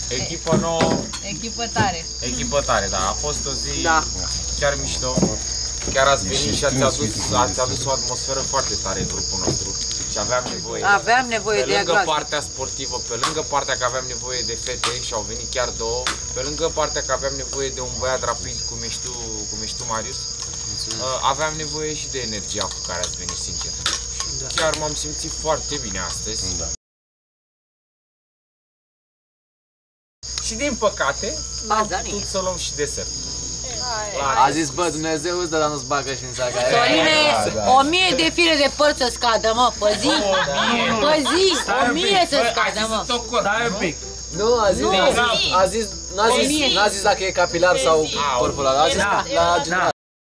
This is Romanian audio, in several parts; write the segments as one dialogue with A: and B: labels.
A: Echipă nouă.
B: Echipă tare.
A: Echipă tare, da. A fost o zi chiar mișto. Chiar ați venit și ați adus o atmosferă foarte tare în grupul nostru. Și aveam nevoie
B: de
A: pe lângă partea sportivă, pe lângă partea că aveam nevoie de fete și au venit chiar două, pe lângă partea că aveam nevoie de un băiat rapid cum ești tu, Marius, aveam nevoie și de energia cu care ați venit, sincer. Chiar m-am simțit foarte bine astăzi. Și din păcate, n-am putut să luăm și desert.
C: A zis, bă, Dumnezeu îți dă, dar nu-ți bagă și în saca.
B: Sorine, 1000 de fire de părți să scadă, mă, pe zi. Pe zi, 1000 să scadă, mă.
D: Stai un pic.
C: Nu, n-a zis dacă e capilar sau corporal, a zis la general.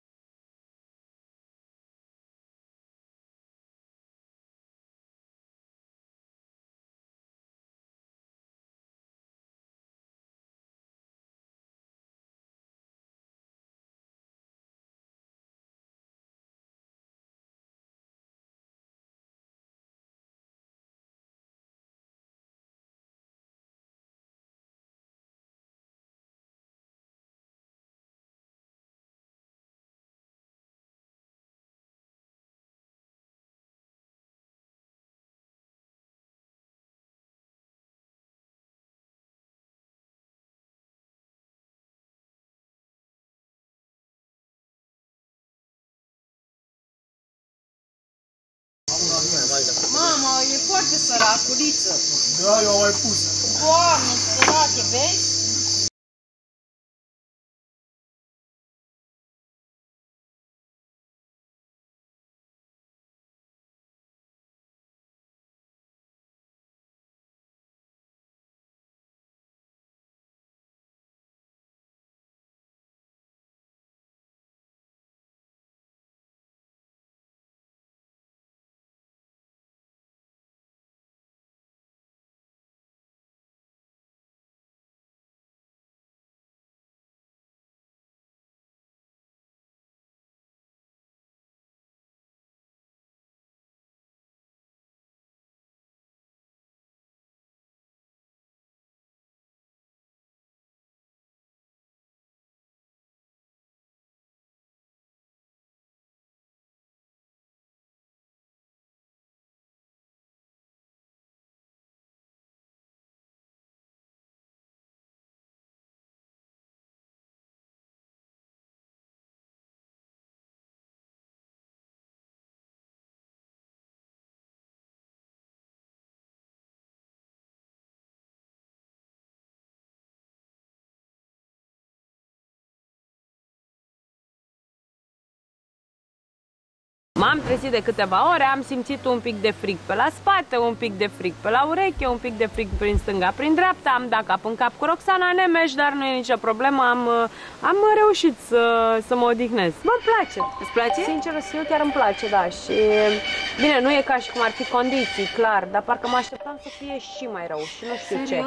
B: Mamă, e foarte săraculiță.
D: Da, eu am mai pus.
B: Doamne, sărate, vezi?
E: M-am trezit de câteva ore, am simțit un pic de frig pe la spate, un pic de frig pe la ureche, un pic de frig prin stânga, prin dreapta, am dat cap în cap cu Roxana Nemes, dar nu e nicio problemă, am reușit să mă odihnez. Mă place.
B: Îți place?
E: Sincer, eu chiar îmi place, da, și bine, nu e ca și cum ar fi condiții, clar, dar parcă mă așteptam să fie și mai rău și nu știu ce.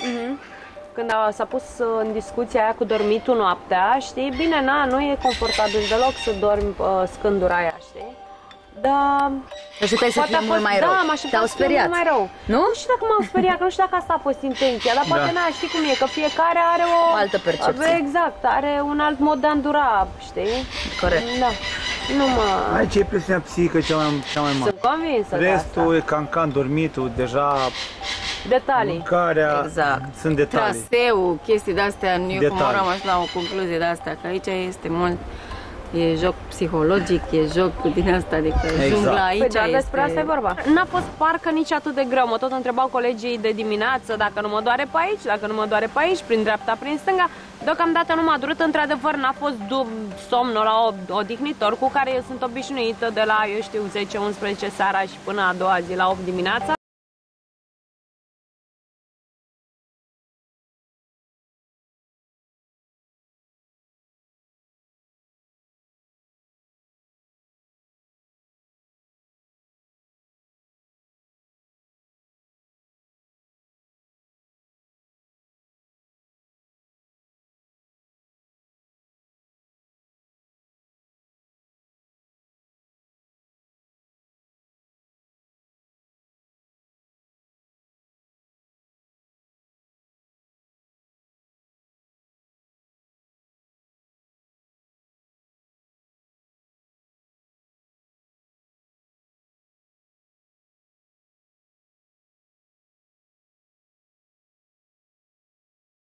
E: Când s-a pus în discuția aia cu dormitul noaptea, știi, bine, nu e confortabil deloc să dormi scândura aia, știi? Da.
B: Te așteptai să fie mult mai rău.
E: Da, m-așteptam să fie mult mai rău.
B: Nu?
E: Nu știu dacă m-am speriat, nu știu dacă asta a fost intenția, dar poate știi cum e, că fiecare are o
B: altă percepție.
E: Exact, are un alt mod de a îndura, știi?
B: Corect.
E: Da. Nu mă...
D: Aici e presiunea psihică cea mai mare.
E: Sunt convinsă de
D: Restul e cancan, dormitul, deja...
E: Detalii.
D: Mâncarea, sunt detalii.
F: Traseu, chestii de-astea, eu cum am ajuns la o concluzie de-asta, că aici este mult, e joc psihologic, e joc din asta, adică jungla aici
E: Păi, dar
F: este...
E: despre asta e vorba. N-a fost parcă nici atât de greu, mă tot întrebau colegii de dimineață dacă nu mă doare pe aici, dacă nu mă doare pe aici, prin dreapta, prin stânga. Deocamdată nu m-a durut, într-adevăr n-a fost somnul la odihnitor cu care eu sunt obișnuită de la, eu știu, 10-11 seara și până a doua zi la 8 dimineața.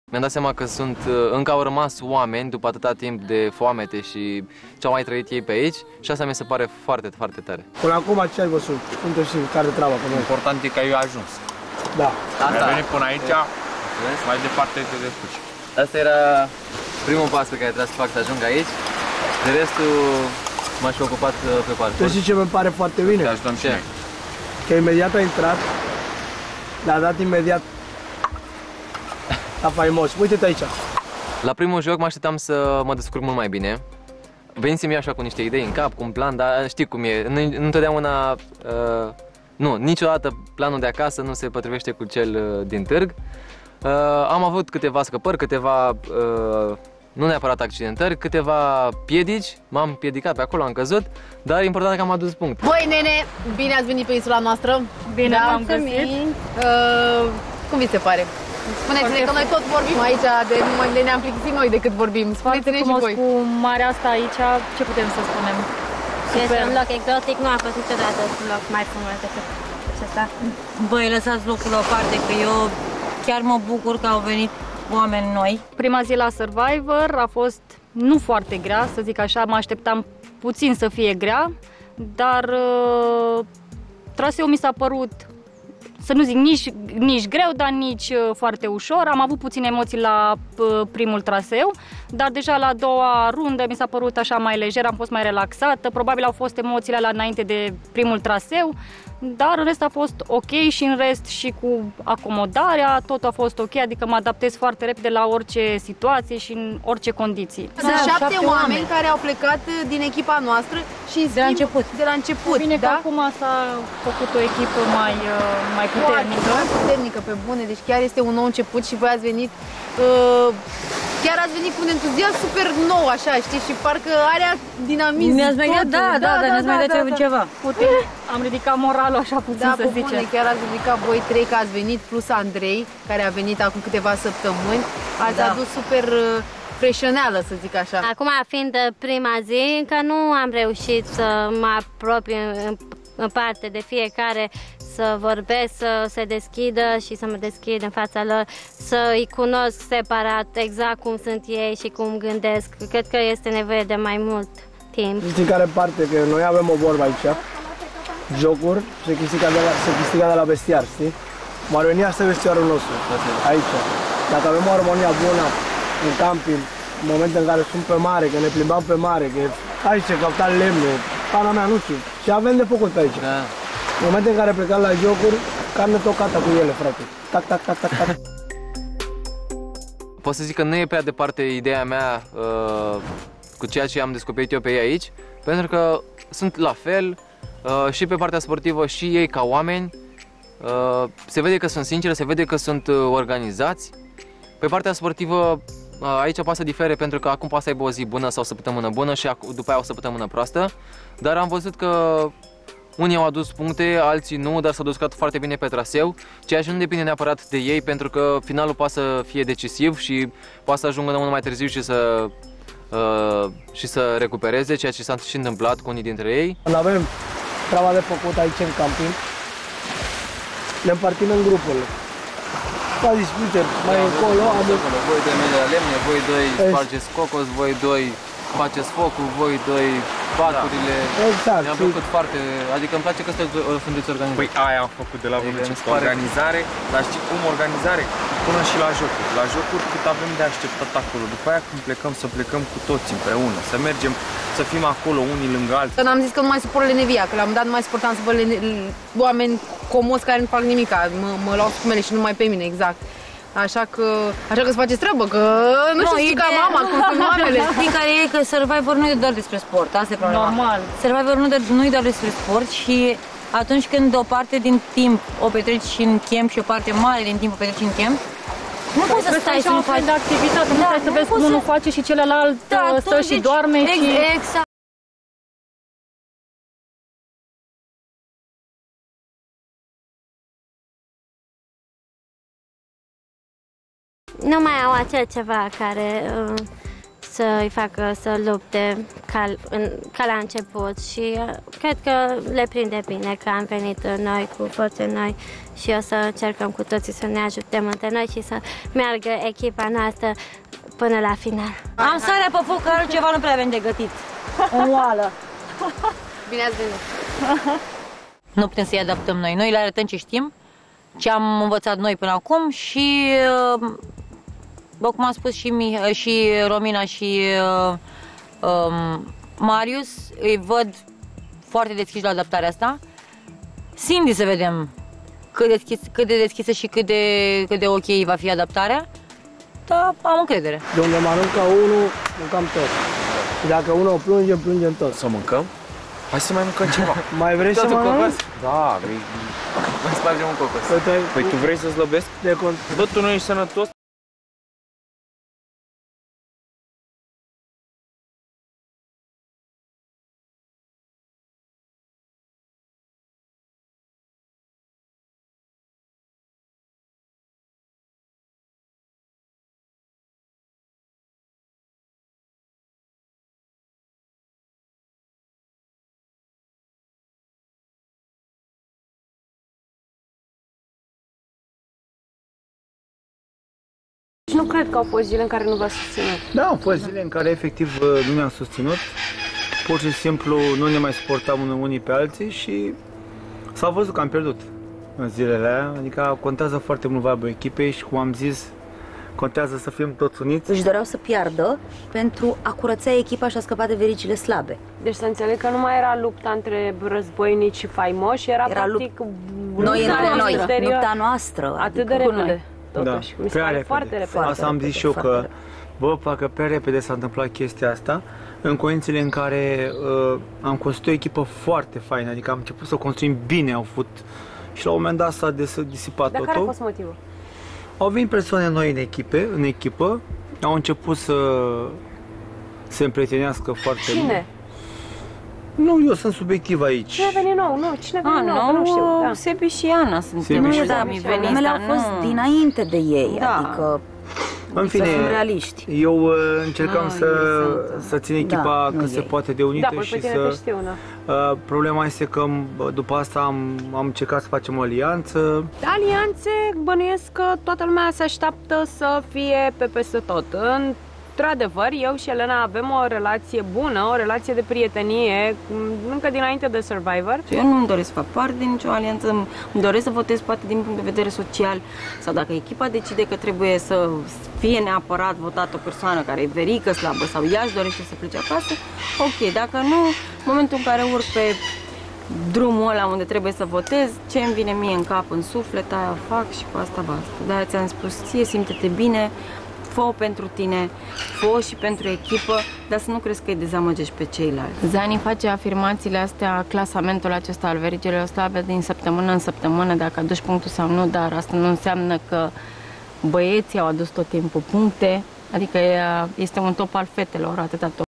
C: Mi-am dat seama că încă au rămas oameni după atâta timp de foamete și ce au mai trăit ei pe aici și asta mi se pare foarte, foarte tare.
G: Până acum ce ai văzut? Unde și care treaba cu noi?
A: Important e că eu ajuns.
G: Da.
A: Ai venit până aici, mai departe te descurci.
C: Asta era primul pas pe care trebuia să fac să ajung aici. De restul m-aș fi ocupat pe parcurs.
G: Tu știi ce mi pare foarte bine?
A: Te ajutăm și noi.
G: Că imediat a intrat, le-a dat imediat la faimos. Uite-te aici.
C: La primul joc mă așteptam să mă descurc mult mai bine. Venisem eu așa cu niște idei în cap, cu un plan, dar știi cum e. Întotdeauna, niciodată planul de acasă nu se potrivește cu cel din târg. Am avut câteva scăpări, câteva, nu neapărat accidentări, câteva piedici. M-am piedicat pe acolo, am căzut, dar important e că am adus punct.
H: Băi, nene, bine ați venit pe insula noastră.
F: Bine v-am găsit.
H: Cum vi se pare? Spuneți-ne că noi tot vorbim aici, de ne-am plictisit noi decât vorbim. Spuneți-ne și voi.
F: Cu marea asta aici, ce putem să spunem?
B: Este un loc exotic, nu a fost niciodată un loc mai frumos decât acesta. Băi, lăsați locul la o parte, că eu chiar mă bucur că au venit oameni noi.
F: Prima zi la Survivor a fost nu foarte grea, să zic așa, mă așteptam puțin să fie grea, dar traseul mi s-a părut, să nu zic nici greu, dar nici foarte ușor. Am avut puține emoții la primul traseu, dar deja la a doua rundă mi s-a părut așa mai lejer, am fost mai relaxată. Probabil au fost emoțiile alea înainte de primul traseu, dar în rest a fost ok și în rest și cu acomodarea, tot a fost ok, adică mă adaptez foarte repede la orice situație și în orice condiții.
H: Sunt 7 oameni care au plecat din echipa noastră și
B: de la început.
H: De la început,
F: bine,
H: da?
F: că acum s-a făcut o echipă mai puternică.
H: Puternică, pe bune, deci chiar este un nou început și voi ați venit, chiar ați venit cu un entuziasm super nou, așa, știi, și parcă are dinamism.
B: Mi-ați mai dat, dar ne-ați mai dat ceva.
F: Am ridicat moralul așa puțin, să zicem.
H: Bune, chiar ați ridicat voi trei, că ați venit, plus Andrei, care a venit acum câteva săptămâni. Ați adus super freșăneală, să zic așa.
I: Acum, fiind prima zi, încă nu am reușit să mă apropii în parte de fiecare, să vorbesc, să se deschidă și să mă deschid în fața lor, să îi cunosc separat exact cum sunt ei și cum gândesc. Cred că este nevoie de mai mult timp.
G: Știi care parte? Că noi avem o vorbă aici. Jocuri se câștigă de la vestiar, știi? Maronia este vestiarul nostru, aici. Dacă avem o armonie bună în camping, în momentul în care sunt pe mare, că ne plimbam pe mare, că aici căutam lemne, pana mea, nu știu, și avem de făcut aici. Da. În momentul în care plecam la jocuri, carne tocată cu ele, frate. Tac, tac, tac, tac, tac.
C: Pot să zic că nu e prea departe ideea mea cu ceea ce am descoperit eu pe ei aici, pentru că sunt la fel și pe partea sportivă și ei ca oameni. Se vede că sunt sinceri, se vede că sunt organizați. Pe partea sportivă aici poate să difere, pentru că acum poate să aibă o zi bună sau o săptămână bună și după aia o săptămână proastă, dar am văzut că unii au adus puncte, alții nu, dar s-au descurcat foarte bine pe traseu, ceea ce nu depinde neapărat de ei, pentru că finalul poate să fie decisiv și poate să ajungă unul mai târziu și să recupereze, ceea ce s-a și întâmplat cu unii dintre ei.
G: Când avem treaba de făcut aici în camping, ne împărtim în grupuri. Ca zis, uite, mai încolo avem...
C: Voi doi mergeți la lemne, voi doi spargeți cocos, voi doi faceți focul, voi doi paturile.
G: Exact.
C: Mi-a plăcut foarte, adică îmi place că sunteți organizați.
A: Păi aia am făcut de la vârf, organizare, dar știi cum organizare? Până și la jocuri. La jocuri cât avem de așteptat acolo. După aia când plecăm, să plecăm cu toți împreună, să mergem, să fim acolo unii lângă alții.
H: Când am zis că nu mai suport lenevia, că la un dat nu mai suportam să văd oameni comozi care nu fac nimic, mă luau spumele și numai pe mine, exact. Așa că să faceți treabă, că nu știu ca mama, cum sunt mamele.
B: Adică e că Survivor nu e doar despre sport, asta e problema.
F: Normal.
B: Survivor nu e doar despre sport și atunci când o parte din timp o petreci în camp și o parte mare din timp o petreci în camp, nu poți să stai și nu faci
F: de activitate, nu trebuie să vezi cum unul face și celălalt stă și doarme și...
B: Exact.
I: Nu mai au acel ceva care să-i facă să lupte ca la început și cred că le prinde bine că am venit noi cu forțe noi și o să încercăm cu toții să ne ajutăm între noi și să meargă echipa noastră până la final.
B: Am sarea pe foc, că altceva nu prea avem de gătit. O oală.
H: Bine ați venit!
B: Nu putem să-i adaptăm noi. Noi le arătăm ce știm, ce am învățat noi până acum și, după cum am spus și Romina și Marius, îi văd foarte deschiși la adaptarea asta. Cindy să vedem cât de deschisă și cât de ok va fi adaptarea. Da, am încredere.
G: De unde mănâncă unul, mâncăm tot. Și dacă unul plânge, plângem tot.
A: Să mâncăm? Hai să mai mâncăm ceva.
G: Mai vrei să mănânci?
A: Da, mai spargem un cocos. Păi tu vrei să slăbesc? Bă, tu nu ești sănătos?
E: Nu cred că au fost zile în care nu v-a susținut.
D: Da, au fost zile în care efectiv nu ne-am susținut. Pur și simplu nu ne mai suportam unii pe alții și s-a văzut că am pierdut în zilele aia. Adică contează foarte mult vibe-ul echipei și, cum am zis, contează să fim toți uniți.
J: Își doreau să piardă pentru a curăța echipa și a scăpa de verigile slabe.
E: Deci să înțeleg că nu mai era lupta între războinici și faimoși, era practic
J: noi între noi, lupta noastră.
E: Atât de repede. Totuși,
D: da,
E: mi se pare foarte repede.
D: Asta am zis și eu, că bă, parcă prea repede s-a întâmplat chestia asta, în condițiile în care am construit o echipă foarte faină, adică am început să construim bine, au fost și la un moment dat s-a disipat totul.
E: Dar care a fost motivul?
D: Au venit persoane noi în echipă, au început să se împrietenească foarte mult.
E: Cine?
D: Nu, eu sunt subiectiv aici.
E: Cine a venit nou? Nu, cine a venit nou? Nu știu. Da.
B: Sebi și Ana sunt.
J: Nu, dar numele au fost dinainte de ei,
B: da.
J: Adică
D: în fine,
J: realiști.
D: Eu încercam să țin echipa cât se poate de unită și să... Problema este că după asta am încercat să facem o alianță.
E: Alianțe, bănuiesc că toată lumea se așteaptă să fie pe peste tot. Într-adevăr, eu și Elena avem o relație bună, o relație de prietenie, încă dinainte de Survivor.
B: Eu nu îmi doresc să fac parte din nicio alianță, îmi doresc să votez poate din punct de vedere social, sau dacă echipa decide că trebuie să fie neapărat votat o persoană care e verică, slabă, sau ea își dorește să plece acasă, ok, dacă nu, în momentul în care urc pe drumul ăla unde trebuie să votez, ce îmi vine mie în cap, în suflet, aia fac și cu asta basta. De-aia ți-am spus, ție simte-te bine, fă-o pentru tine, fă-o și pentru echipă, dar să nu crezi că îi dezamăgești pe ceilalți. Zani face afirmațiile astea, clasamentul acesta al verigilor slabe din săptămână în săptămână, dacă aduci punctul sau nu, dar asta nu înseamnă că băieții au adus tot timpul puncte, adică este un top al fetelor, atâta tot.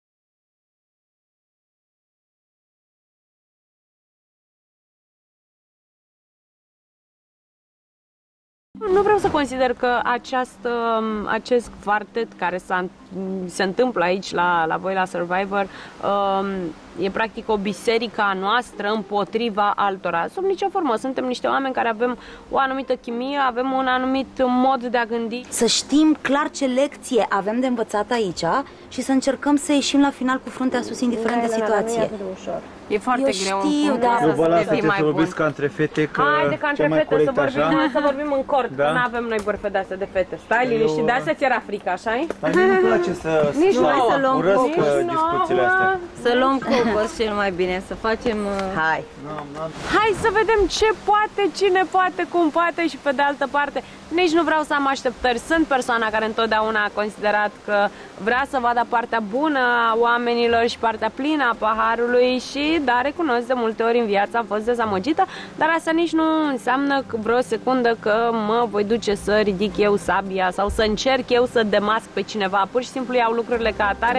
E: Nu vreau să consider că acest quartet care se întâmplă aici la voi la Survivor e practic o biserică a noastră împotriva altora. Sub nicio formă. Suntem niște oameni care avem o anumită chimie, avem un anumit mod de a gândi.
J: Să știm clar ce lecție avem de învățat aici și să încercăm să ieșim la final cu fruntea sus, indiferent de situație.
B: E foarte greu.
J: Știu, dar
D: eu vă las să vorbiți ca între fete, că
E: haide ca între fete să vorbim în cort,
D: da?
E: că nu avem noi bărfe de astea de fete. Stai liniștit, de astea ți-era frică, așa-i?
D: Dar mie nu-mi place să urăsc discuțiile astea.
B: Să luăm cocos cel mai bine, să facem...
J: Hai!
E: Hai să vedem ce poate, cine poate, cum poate și pe de altă parte. Nici nu vreau să am așteptări. Sunt persoana care întotdeauna a considerat că vrea să vadă partea bună a oamenilor și partea plină a paharului și, da, recunosc, de multe ori în viață am fost dezamăgită, dar asta nici nu înseamnă vreo secundă că mă voi duce să ridic eu sabia sau să încerc eu să demasc pe cineva. Pur și simplu iau lucrurile ca atare.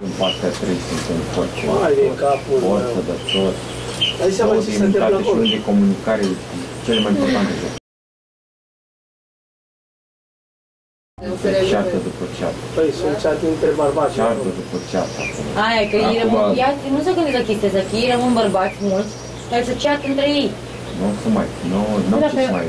A: În partea 3 suntem foarte sădători.
G: Dai seama ce se întâmplă acolo.
A: Și de comunicare cele mai importante. Ceartă după ceartă.
G: Păi, sunt ceate între bărbați.
A: Ceartă după ceartă.
J: Aia, că ei rămân, nu se gândesc la chestia asta, că ei rămân bărbați mulți, dar să ceartă între ei.
A: Nu o să mai, nu o să mai.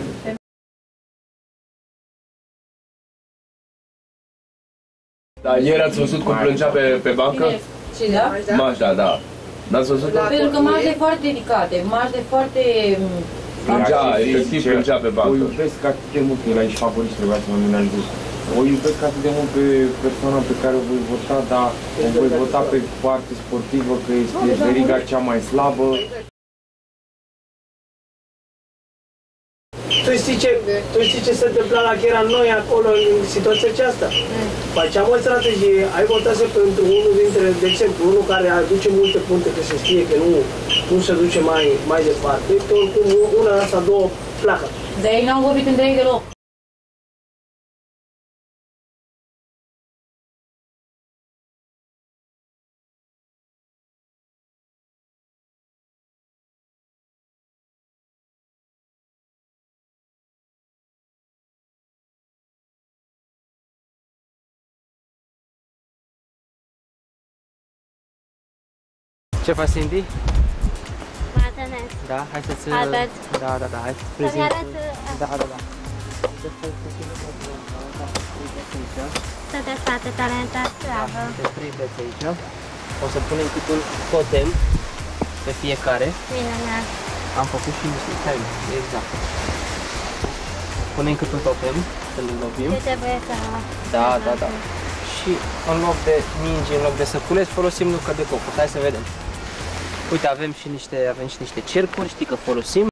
K: Da, ieri ați văzut cum plângea pe bancă?
J: Și da?
K: Majda, da. N-ați văzut-o?
J: Pentru că Majda e foarte ridicate, Majda e foarte...
K: Plângea, efectiv plângea pe bancă.
A: O iubesc atât de mult, el aici favorist, trebuia să mă minalizez. O iubesc atât de mult pe persoana pe care o voi vota, dar o voi vota pe parte sportivă, că este veriga cea mai slabă.
G: Tu știi ce se întâmpla la Chiera noi acolo în situația aceasta? Făceam o strategie, ai votat pentru unul dintre, de exemplu, unul care aduce multe puncte, că se știe că nu se duce mai departe, că oricum una de asta, două pleacă.
J: Dar ei n-au vorbit între ei deloc.
C: Ce faci, Cindy?
I: Mă antrenez.
C: Da, hai să-ți...
I: Albert.
C: Da, hai să-ți prezint. Da.
I: Sunteți foarte talentat, bravo.
C: Te prindeți aici. O să punem câte un totem pe fiecare.
I: Minunat.
C: Am făcut și niște... Hai, exact. Punem câte un totem, să ne lovim.
I: Ce trebuie să...
C: Da. Și în loc de mingi, în loc de săculeți, folosim nucă de cocos. Hai să vedem. Uite, avem și niște cercuri, știi că folosim.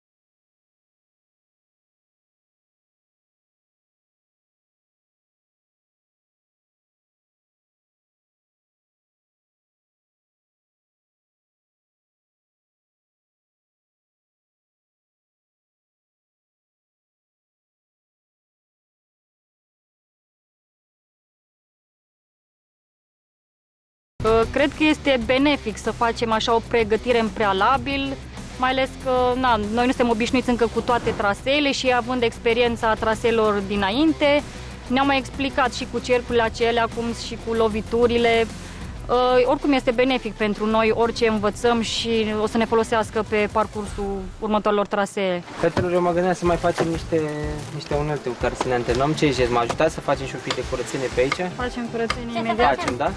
F: Cred că este benefic să facem așa o pregătire în prealabil, mai ales că noi nu suntem obișnuiți încă cu toate traseele și având experiența traseelor dinainte, ne-au mai explicat și cu cercurile acelea, cum și cu loviturile. Oricum este benefic pentru noi orice învățăm și o să ne folosească pe parcursul următoarelor trasee.
C: Fetelor, eu mă gândeam să mai facem niște unelte cu care să ne antrenăm. Ce ziceți, mă ajutați să facem și un pic de curățenie pe aici?
F: Facem curățenie imediat.
C: Facem, da?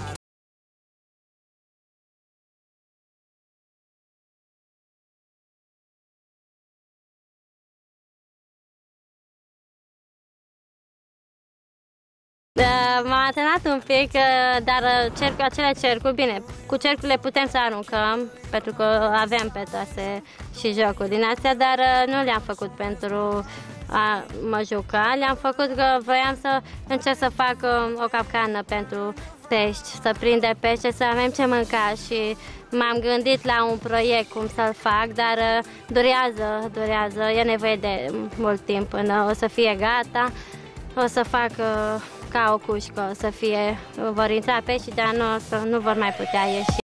I: M-am antrenat un pic, dar acele cercuri, bine, cu cercurile putem să aruncăm, pentru că avem pe trase și jocuri din astea, dar nu le-am făcut pentru a mă juca, le-am făcut că voiam să încerc să fac o capcană pentru pești, să prinde pește, să avem ce mânca și m-am gândit la un proiect cum să-l fac, dar durează, e nevoie de mult timp până o să fie gata, o să fac ca o cușcă, să fie, vor intra pești, dar nu vor mai putea ieși.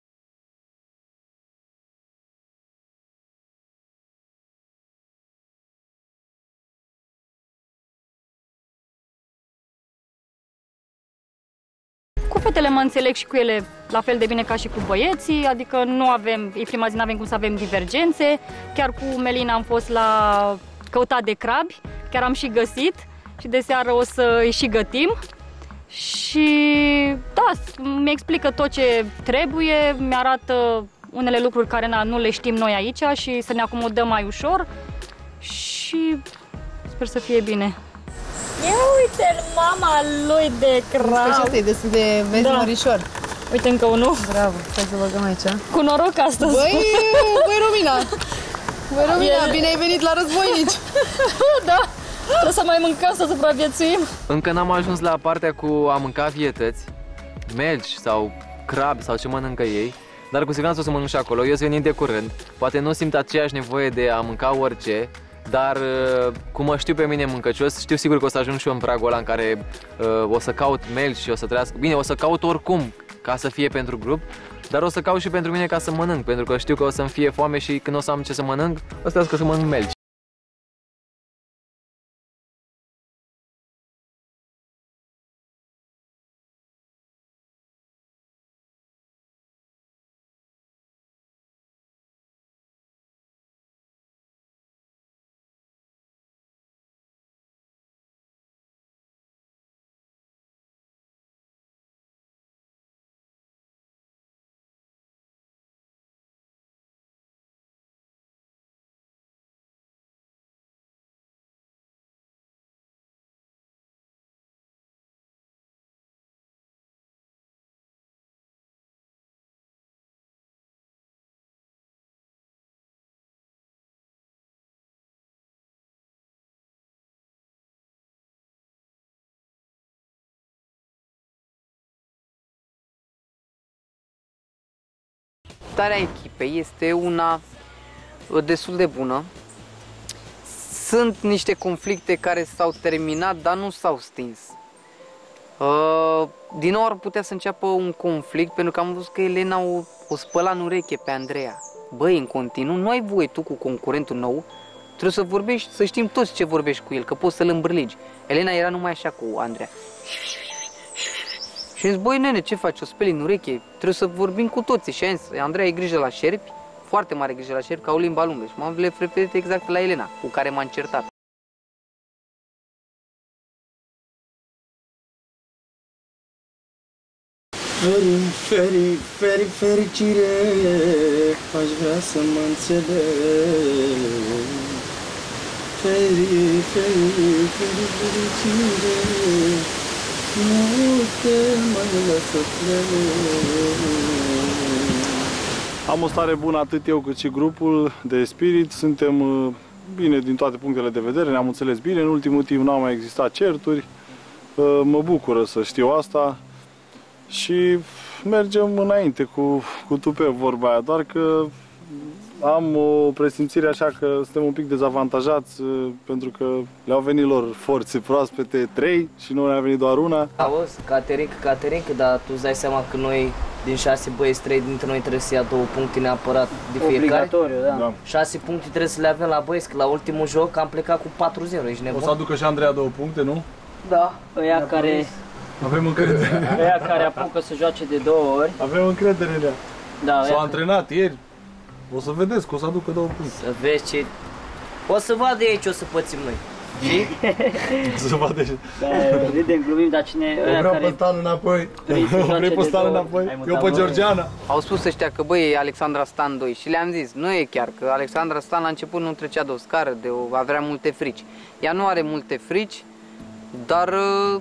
F: Cu fetele mă înțeleg și cu ele la fel de bine ca și cu băieții, adică e prima zi, nu avem cum să avem divergențe. Chiar cu Melina am fost la căutat de crabi, chiar am și găsit și de seară o să îi și gătim. Și da, mi explică tot ce trebuie, mi-arată unele lucruri care nu le știm noi aici și să ne acomodăm mai ușor și sper să fie bine.
L: Ia uite-l, mama lui de crab!
H: Și asta e destul de mărișor.
F: Uite încă unul.
H: Bravo, stai să băgăm aici.
F: Cu noroc astăzi.
H: Băi, Romina, bine ai venit la războinici!
F: Da! Trebuie să mai mâncăm, să supraviețuim.
C: Încă n-am ajuns la partea cu a mânca vietăți, melci sau crabi sau ce mănâncă ei, dar cu siguranță o să mănânc și acolo. Eu sunt venit de curând, poate nu simt aceeași nevoie de a mânca orice, dar cum mă știu pe mine mâncăcios, știu sigur că o să ajung și eu în pragul ăla în care o să caut melci și o să trăiască. Bine, o să caut oricum ca să fie pentru grup, dar o să caut și pentru mine ca să mănânc, pentru că știu că o să-mi fie foame și când o să am ce să mănânc, o să să mănânc melci.
M: Starea echipei este una destul de bună. Sunt niște conflicte care s-au terminat, dar nu s-au stins. Din nou ar putea să înceapă un conflict, pentru că am văzut că Elena o spăla în ureche pe Andreea. Băi, în continuu, nu ai voie tu cu concurentul nou, trebuie să vorbești, să știm toți ce vorbești cu el, că poți să-l îmbârligi. Elena era numai așa cu Andreea. Și am zis, băi nene, ce faci, o speli în ureche? Trebuie să vorbim cu toții. Și am zis, Andreea, ai grijă la șerpi, foarte mare grijă la șerpi, că au limba lungă. Și m-am referit exact la Elena, cu care m-am certat.
N: Fericire, aș vrea să mă înțeleg. Fericire, nu te mai lasă plec.
O: Am o stare bună atât eu cât și grupul de spirit. Suntem bine din toate punctele de vedere, ne-am înțeles bine. În ultimul timp n-au mai existat certuri. Mă bucură să știu asta. Și mergem înainte cu tupeu, vorba aia, doar că am o presimțire așa că suntem un pic dezavantajați pentru că le-au venit lor forțe proaspete 3 și nu ne-a venit doar una.
P: Auzi, Caterin, dar tu îți dai seama că noi din 6 băieți, 3 dintre noi trebuie să ia 2 puncte neapărat de fiecare.
N: Obligatoriu, da.
P: 6 puncte trebuie să le avem la băieți, că la ultimul joc am plecat cu 4-0, ești nebun?
O: O să aducă și Andreea 2 puncte, nu?
N: Da, ăia care...
O: Avem încredere.
N: Ăia care apucă să joace de 2 ori.
O: Avem încredere în ea.
N: Da,
O: s-au antrenat ieri. O să vedeți că o să aducă 2 puncte.
P: Să vezi ce... O să vadă ei ce o să pățim noi. Știi?
O: O să vadă ei.
N: Da, râdem, glumim, dar cine...
O: O vreau pe Stan înapoi. Vrei pe Stan înapoi? Eu pe Georgiana.
M: Au spus ăștia că băi, e Alexandra Stan 2 și le-am zis, nu e chiar, că Alexandra Stan la început nu trecea de o scară, avea multe frici. Ea nu are multe frici, dar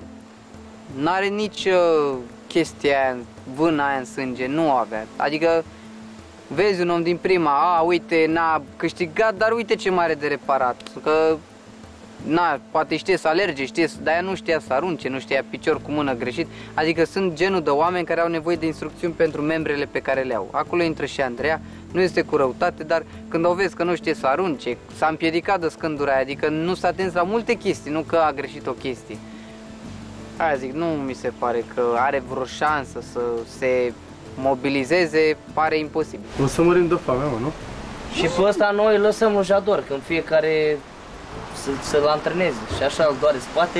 M: n-are nici chestia aia, vâna aia în sânge, nu avea. Adică vezi un om din prima, uite, n-a câștigat, dar uite ce mare de reparat. Că, poate știe să alerge, dar ea nu știa să arunce, nu știa picior cu mână greșit. Adică sunt genul de oameni care au nevoie de instrucțiuni pentru membrele pe care le au. Acolo intră și Andreea, nu este cu răutate, dar când o vezi că nu știe să arunce, s-a împiedicat de scândura aia, adică nu s-a atins la multe chestii, nu că a greșit o chestie. Aia zic, nu mi se pare că are vreo șansă să se mobilizeze, pare imposibil.
N: O să mărim de foame, mă, nu?
P: Și pe ăsta noi îl lăsăm în jador, când fiecare să-l antreneze și așa îl doare spatele.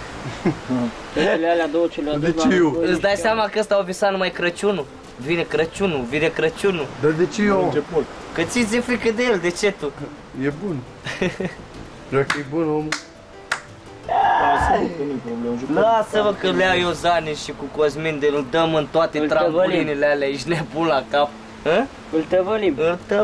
N: Cele alea două ce le-a dus la...
P: Îți dai seama că ăsta a visat numai Crăciunul? Vine Crăciunul.
N: Dar de ce eu?
P: Că ți-e frică de el, de ce tu?
N: E bun. Dacă e bun, omul...
P: Lasă-mă că le iau eu Zane și cu Cosmin de îl dăm în toate trambulinele alea, ești nebun la cap.
N: Îl tăvălim.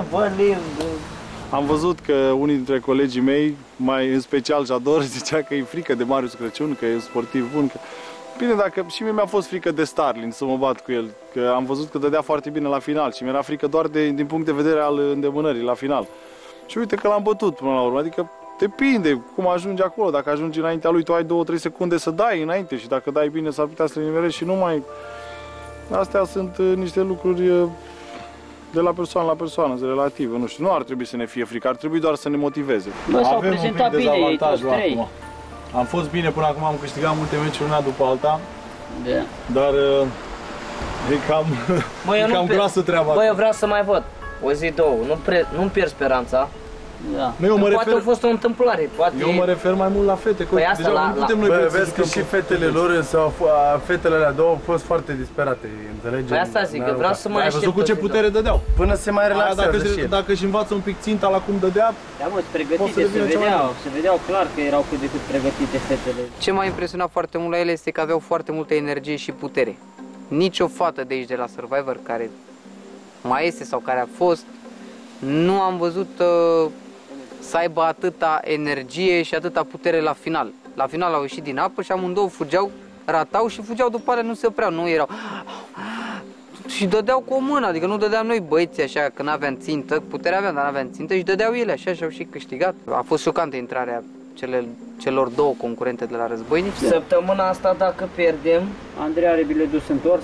O: Am văzut că unii dintre colegii mei, mai în special Jador, zicea că e frică de Marius Crăciun, că e un sportiv bun. Bine, dacă și mie mi-a fost frică de Starlin să mă bat cu el, că am văzut că dădea foarte bine la final și mi-era frică doar din punct de vedere al îndemânării la final. Și uite că l-am bătut până la urmă, adică depinde cum ajungi acolo, dacă ajungi înaintea lui, tu ai 2-3 secunde să dai înainte și dacă dai bine s-ar putea să le nivelezi și nu mai... Astea sunt niște lucruri de la persoană la persoană, relative, nu știu, nu ar trebui să ne fie frică, ar trebui doar să ne motiveze.
N: Bă, s-au prezentat bine ei toți 3.
O: Acum. Am fost bine până acum, am câștigat multe meciuri una după alta,
N: da.
O: Dar E cam groasă treaba.
P: Băi, eu vreau să mai văd. O zi, două. Nu-mi pierd speranța.
O: Da.
P: Poate a fost o întâmplare.
O: Eu mă refer mai mult la fete.
P: Păi asta
O: nu putem noi
D: vezi că și fetele lor, fetele alea două au fost foarte disperate, înțelegi?
P: Păi asta zic, că vreau să mai aștept.
O: Ai văzut cu ce putere dădeau?
D: Până se mai relaxează și
O: dacă își învață un pic ținta la cum dădea,
Q: da, mă, pregătite, se vedeau clar că erau cât de cât pregătite fetele.
M: Ce m-a impresionat foarte mult la ele este că aveau foarte multă energie și putere. Nici o fată de aici, de la Survivor, care mai este sau care a fost, nu am văzut să aibă atâta energie și atâta putere la final. La final au ieșit din apă și amândouă fugeau, ratau și fugeau după alea, nu se opreau, nu erau... Și dădeau cu o mână, adică nu dădeam noi băieții așa, că n-aveam țintă, puterea aveam, dar n-aveam țintă și dădeau ele așa și au și câștigat. A fost șocantă intrarea celor două concurente de la războinici.
P: Săptămâna asta, dacă pierdem,
Q: Andrei are biletul întors.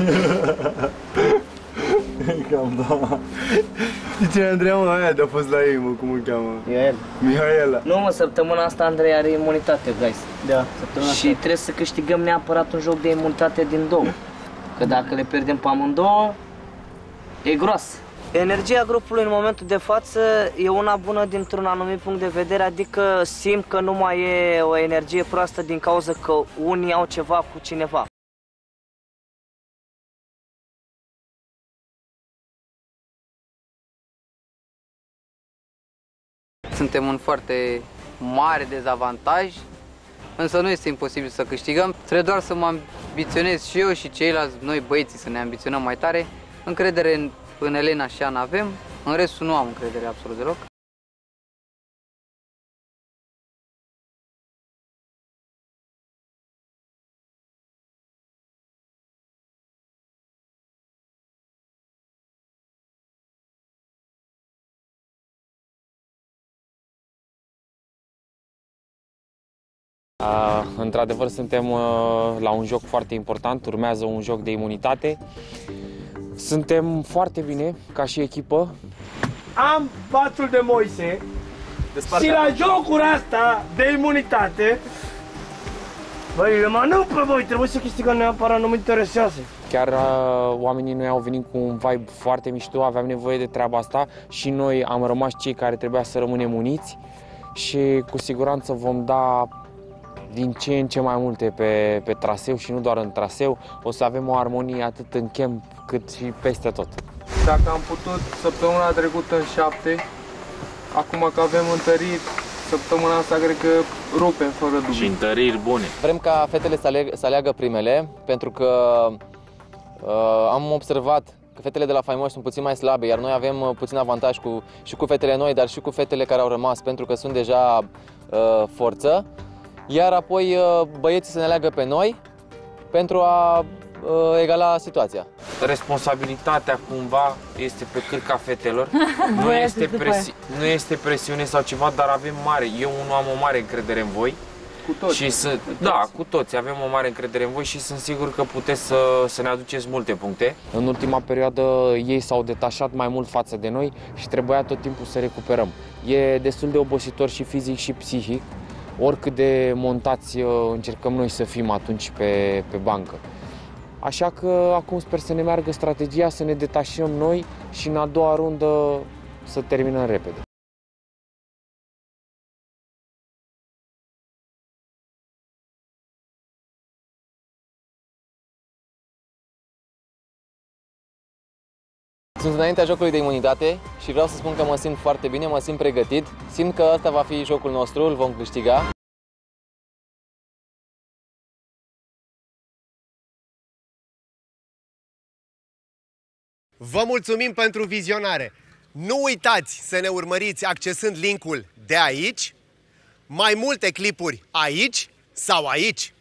D: Cam da. Știi cine Andreea, mă? Aia de-a fost la ei, mă, cum îl cheamă? Mihaela.
P: Nu, mă, săptămâna asta Andrei are imunitate, guys.
Q: Da,
P: și trebuie să câștigăm neapărat un joc de imunitate din două. Că dacă le pierdem pe amândouă, e groasă. Energia grupului în momentul de față e una bună dintr-un anumit punct de vedere, adică simt că nu mai e o energie proastă din cauza că unii au ceva cu cineva.
M: Suntem în foarte mare dezavantaj, însă nu este imposibil să câștigăm. Trebuie doar să mă ambiționez și eu și ceilalți, noi băieții, să ne ambiționăm mai tare. Încredere în Elena și Ana avem, în restul nu am încredere absolut deloc.
A: Într-adevăr suntem la un joc foarte important, urmează un joc de imunitate. Suntem foarte bine ca și echipă.
G: Am patul de Moise și la jocul asta de imunitate, băi, eu mă nu pe voi, trebuie să câștigăm neapărat, nu mă interesează.
A: Chiar oamenii noi au venit cu un vibe foarte mișto, aveam nevoie de treaba asta și noi am rămas cei care trebuia să rămânem uniți și cu siguranță vom da din ce în ce mai multe pe traseu și nu doar în traseu. O să avem o armonie atât în camp cât și peste tot.
R: Dacă am putut săptămâna trecută în 7, acum că avem întăriri, săptămâna asta cred că rupem fără dubii.
C: Și întăriri bune. Vrem ca fetele să aleagă primele, pentru că am observat că fetele de la faimoși sunt puțin mai slabe, iar noi avem puțin avantaj și cu fetele noi, dar și cu fetele care au rămas, pentru că sunt deja forță. Iar apoi băieții să ne aleagă pe noi pentru a egala situația.
A: Responsabilitatea cumva este pe cârca fetelor. Nu este presiune sau ceva, dar avem eu nu am o mare încredere în voi.
R: Cu toți.
A: Și cu toți avem o mare încredere în voi și sunt sigur că puteți să ne aduceți multe puncte. În ultima perioadă ei s-au detașat mai mult față de noi și trebuia tot timpul să recuperăm. E destul de obositor și fizic și psihic. Oricât de montați încercăm noi să fim atunci pe bancă. Așa că acum sper să ne meargă strategia, să ne detașăm noi și în a doua rundă să terminăm repede.
C: Sunt înaintea jocului de imunitate și vreau să spun că mă simt foarte bine, mă simt pregătit. Simt că ăsta va fi jocul nostru, îl vom câștiga.
S: Vă mulțumim pentru vizionare! Nu uitați să ne urmăriți accesând linkul de aici, mai multe clipuri aici sau aici.